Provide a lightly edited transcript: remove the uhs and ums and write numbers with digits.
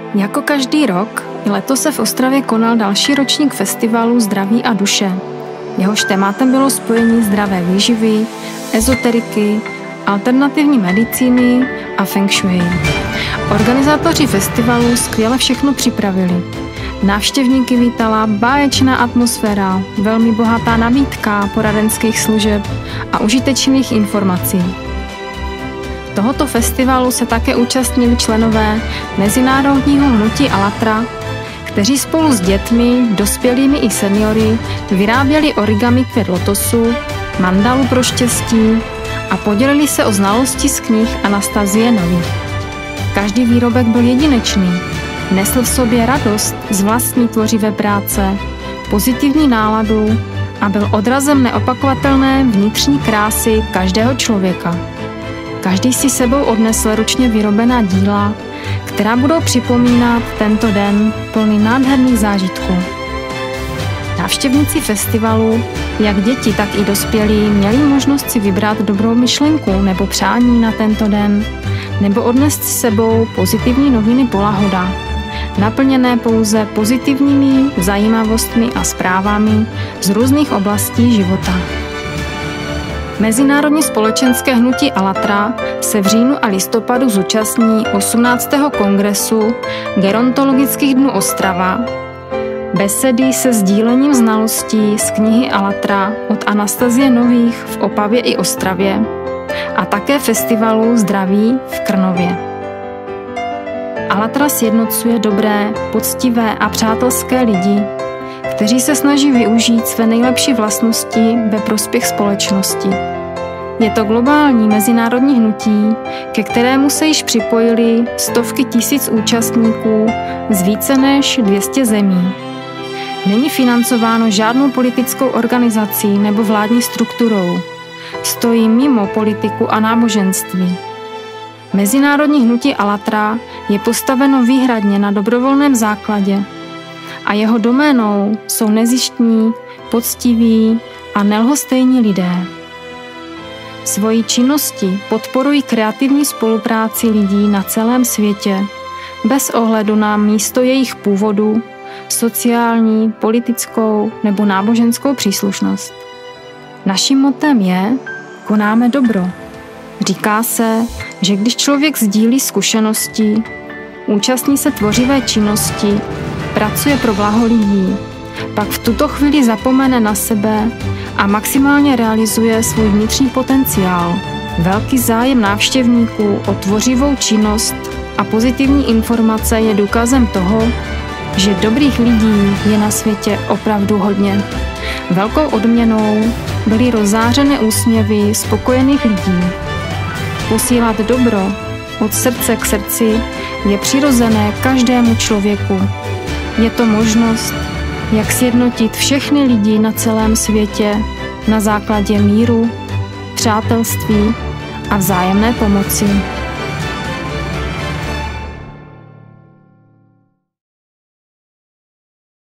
Jako každý rok, i letos se v Ostravě konal další ročník festivalu Zdraví a duše. Jehož tématem bylo spojení zdravé výživy, ezoteriky, alternativní medicíny a feng shui. Organizátoři festivalu skvěle všechno připravili. Návštěvníky vítala báječná atmosféra, velmi bohatá nabídka poradenských služeb a užitečných informací. Tohoto festivalu se také účastnili členové Mezinárodního hnutí Allatra, kteří spolu s dětmi, dospělými i seniory vyráběli origami květ lotosu, mandalu pro štěstí a podělili se o znalosti z knih Anastasie Nový. Každý výrobek byl jedinečný, nesl v sobě radost z vlastní tvořivé práce, pozitivní náladu a byl odrazem neopakovatelné vnitřní krásy každého člověka. Každý si sebou odnesl ručně vyrobená díla, která budou připomínat tento den plný nádherných zážitků. Návštěvníci festivalu, jak děti, tak i dospělí, měli možnost si vybrat dobrou myšlenku nebo přání na tento den, nebo odnést si sebou pozitivní noviny Polahoda, naplněné pouze pozitivními zajímavostmi a zprávami z různých oblastí života. Mezinárodní společenské hnutí Allatra se v říjnu a listopadu zúčastní 18. kongresu Gerontologických dnů Ostrava, besedy se sdílením znalostí z knihy Allatra od Anastasie Nových v Opavě i Ostravě a také festivalu Zdraví v Krnově. Allatra sjednocuje dobré, poctivé a přátelské lidi, kteří se snaží využít své nejlepší vlastnosti ve prospěch společnosti. Je to globální mezinárodní hnutí, ke kterému se již připojili stovky tisíc účastníků z více než 200 zemí. Není financováno žádnou politickou organizací nebo vládní strukturou. Stojí mimo politiku a náboženství. Mezinárodní hnutí Allatra je postaveno výhradně na dobrovolném základě a jeho doménou jsou nezištní, poctiví a nelhostejní lidé. Svojí činností podporují kreativní spolupráci lidí na celém světě, bez ohledu na místo jejich původu, sociální, politickou nebo náboženskou příslušnost. Naším mottem je konáme dobro. Říká se, že když člověk sdílí zkušenosti, účastní se tvořivé činnosti, pracuje pro blaho lidí, pak v tuto chvíli zapomene na sebe a maximálně realizuje svůj vnitřní potenciál. Velký zájem návštěvníků o tvořivou činnost a pozitivní informace je důkazem toho, že dobrých lidí je na světě opravdu hodně. Velkou odměnou byly rozzářené úsměvy spokojených lidí. Posílat dobro od srdce k srdci je přirozené každému člověku. Je to možnost, jak sjednotit všechny lidi na celém světě na základě míru, přátelství a vzájemné pomoci.